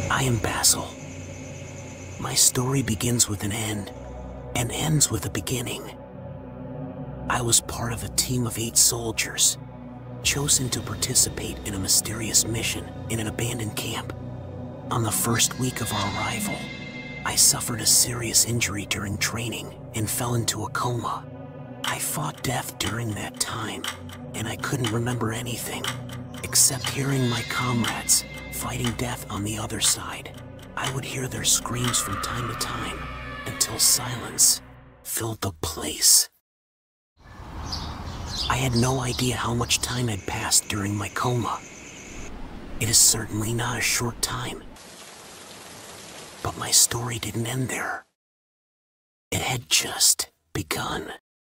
I am Basel. My story begins with an end, and ends with a beginning. I was part of a team of 8 soldiers, chosen to participate in a mysterious mission in an abandoned camp. On the first week of our arrival, I suffered a serious injury during training and fell into a coma. I fought death during that time, and I couldn't remember anything, except hearing my comrades fighting death on the other side. I would hear their screams from time to time, until silence filled the place. I had no idea how much time had passed during my coma. It is certainly not a short time. But my story didn't end there. It had just begun.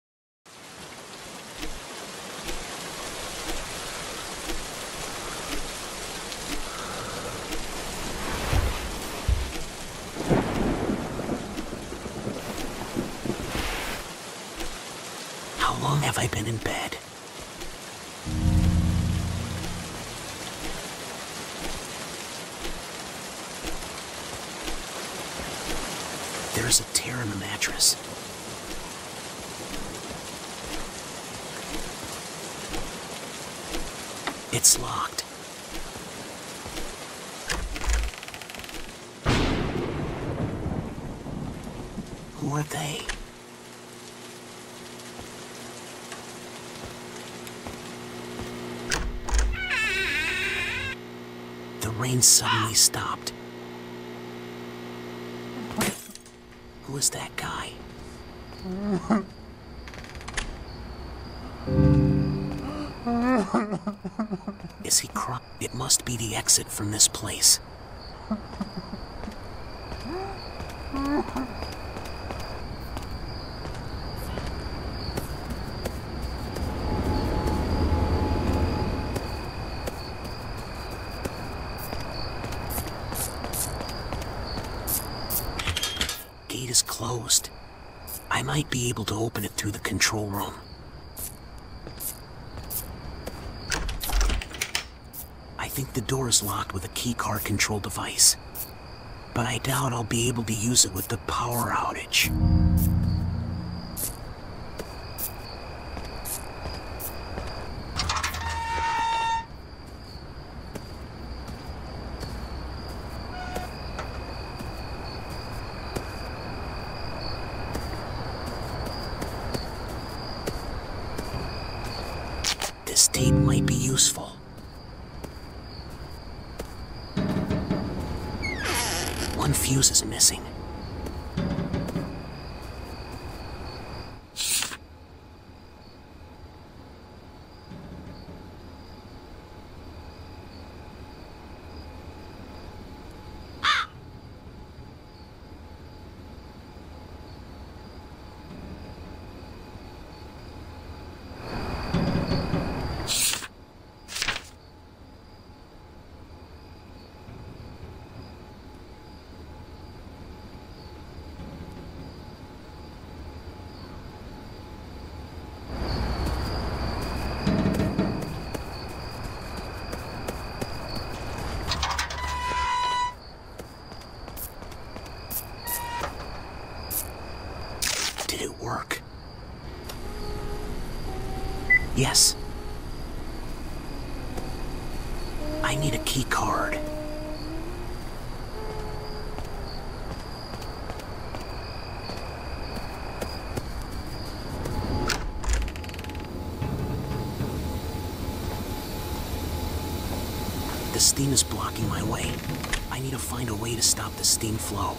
How long have I been in bed? There's a tear in the mattress. It's locked. Who are they? The rain suddenly stopped. Who is that guy? Is he crying? It must be the exit from this place. Gate is closed. I might be able to open it through the control room. I think the door is locked with a keycard control device, but I doubt I'll be able to use it with the power outage. This tape might be useful. One fuse is missing. Did it work? Yes. I need a key card. The steam is blocking my way. I need to find a way to stop the steam flow.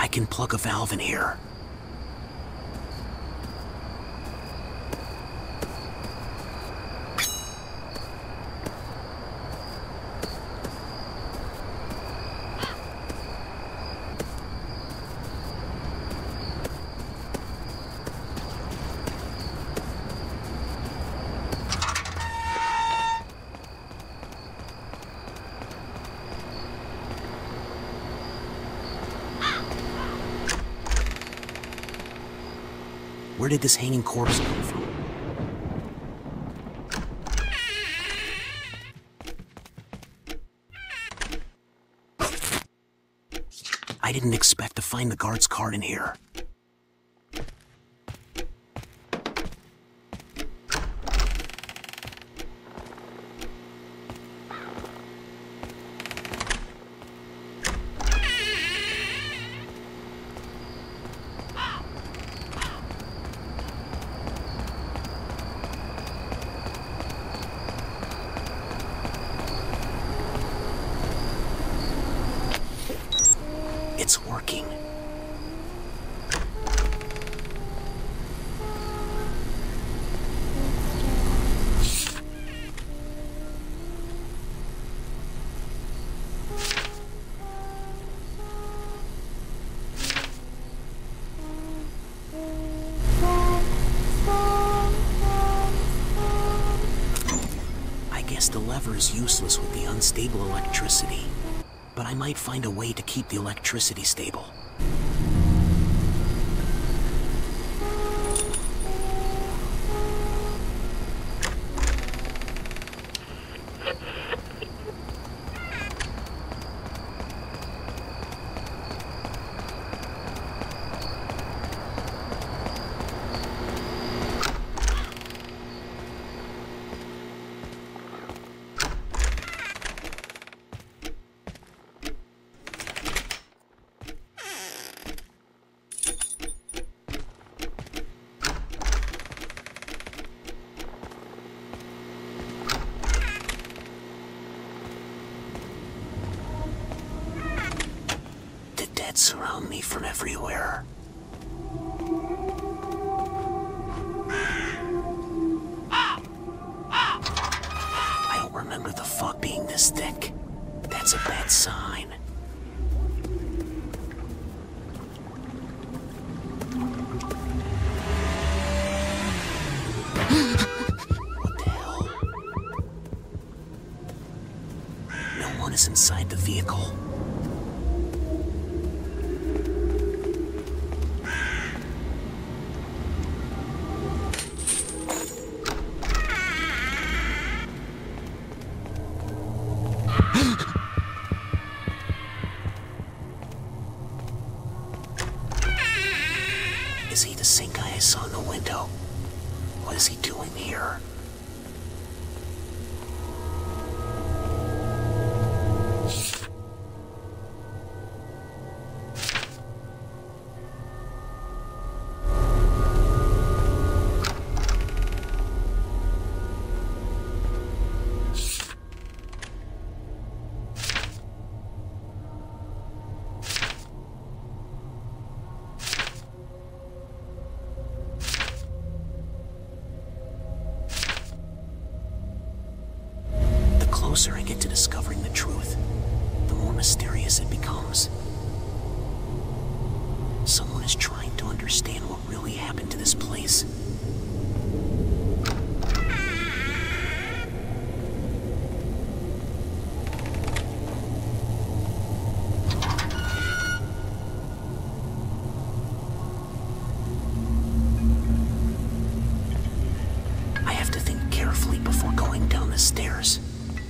I can plug a valve in here. Where did this hanging corpse come from? I didn't expect to find the guard's card in here. It's working. I guess the lever is useless with the unstable electricity. But I might find a way to keep the electricity stable. Surround me from everywhere. I don't remember the fog being this thick. That's a bad sign. What the hell? No one is inside the vehicle. Is he the same guy I saw in the window? What is he doing here? The closer I get to discovering the truth, the more mysterious it becomes. Someone is trying to understand what really happened to this place. I have to think carefully before going down the stairs.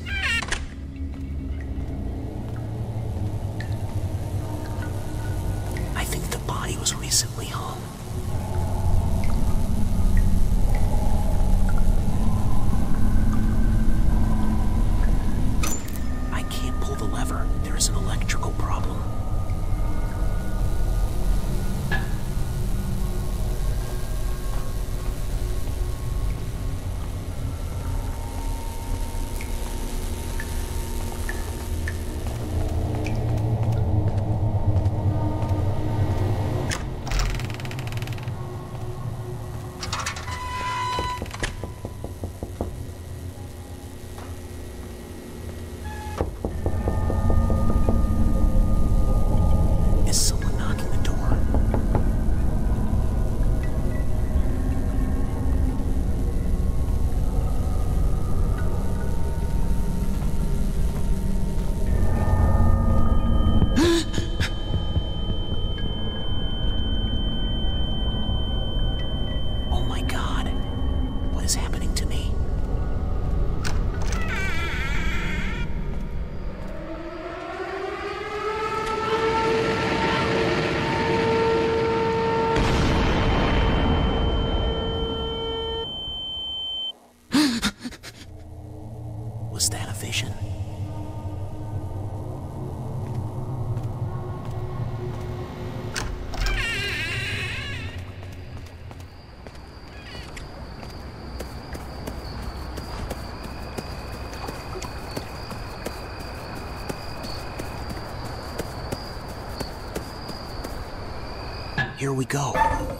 He was recently hung. I can't pull the lever. There is an electrical problem. Here we go.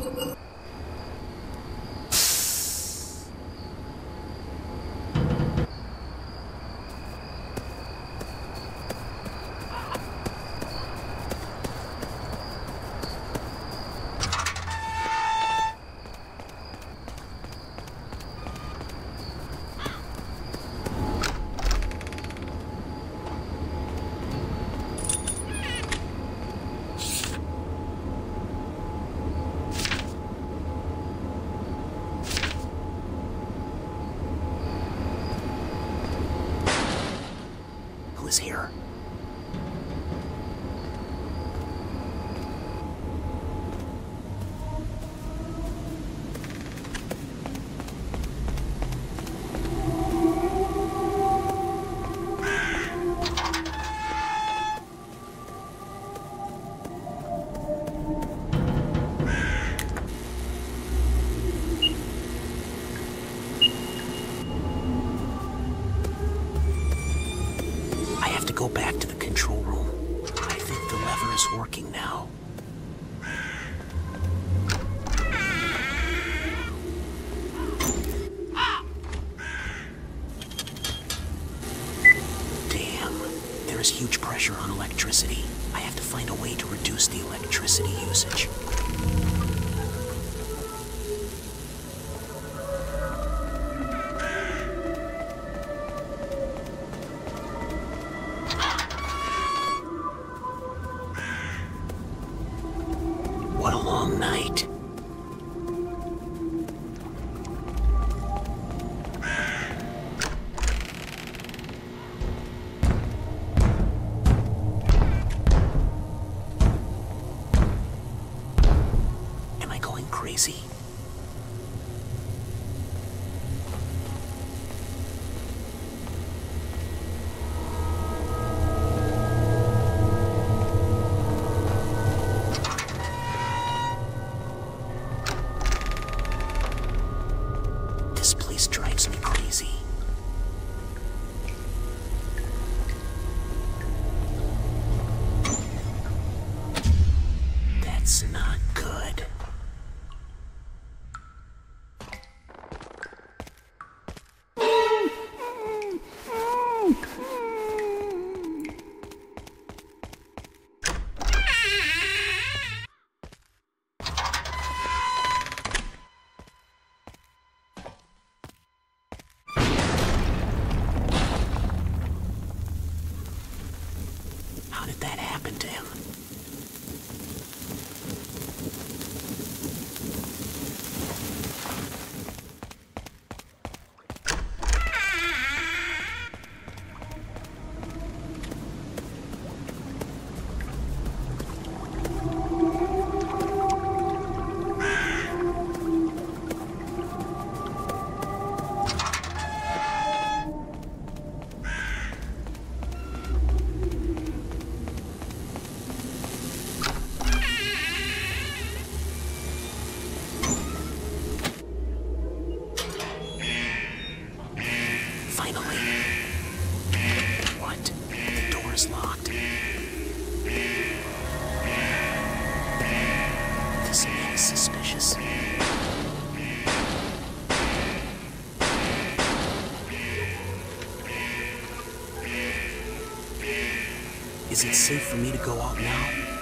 Is here. Go back to the control room. I think the lever is working now. Damn, there is huge pressure on electricity. I have to find a way to reduce the electricity usage. What a long night. Am I going crazy? This place drives me crazy. That's not good. How did that happen to him? Finally. What? The door is locked. This man is suspicious. Is it safe for me to go out now?